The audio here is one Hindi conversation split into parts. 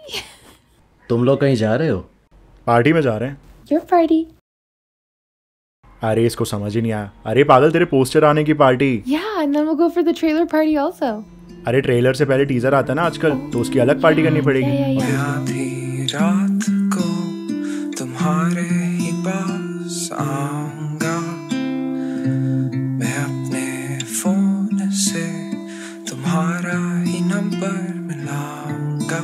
तुम लोग कहीं जा रहे हो? पार्टी में जा रहे हैं। Your party. अरे इसको समझ ही नहीं आया। अरे पागल, तेरे पोस्टर आने की party. Yeah, and then we'll go for the trailer party also. अरे ट्रेलर से पहले टीजर आता है ना आजकल, तो उसकी अलग पार्टी करनी पड़ेगी। Yeah. आधी रात को तुम्हारे ही पास आऊंगा, मैं अपने फोन से तुम्हारा ही नंबर मिलाऊंगा।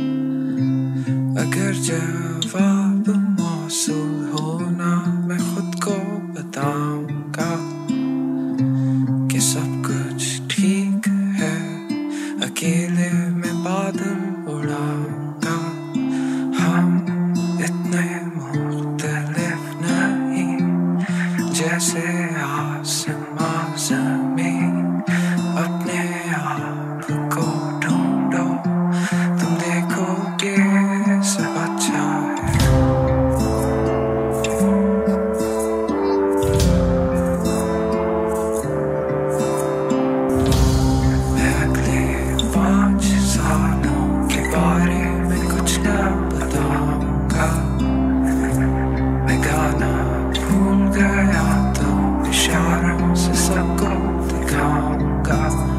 अगर जवाब मौसूल होना मैं खुद को बताऊंगा कि सब कुछ ठीक है, अकेले में बादल उड़ाऊंगा। हम इतने मुख्तलिफ नहीं, जैसे आसमां ज़मीन। अपने आप को ढूंढो, तुम देखोगे सब अच्छा है। मैं अगले 5 सालों के बारे में कुछ ना बताऊंगा। मैं गाना भूल गया तो इशारों से सबको दिखाऊंगा।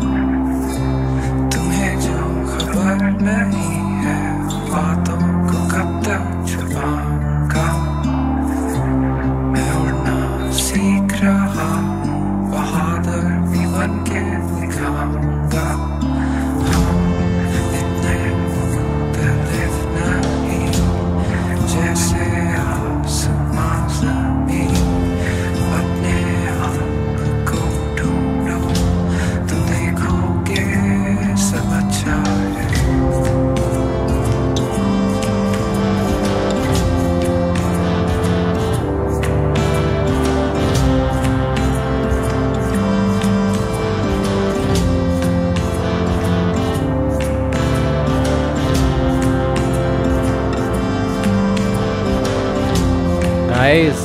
तुम्हें जो खबर नहीं है, बातों को कब तक छुपाऊंगा। मैं उड़ना सीख रहा हूँ, बहादुर भी बन के दिखाऊंगा। हम इतने मुख्तलिफ नहीं, जैसे आसमां ज़मीन। अपने आप को ढूंढो, तुम देखोगे सब अच्छा है। गाइस,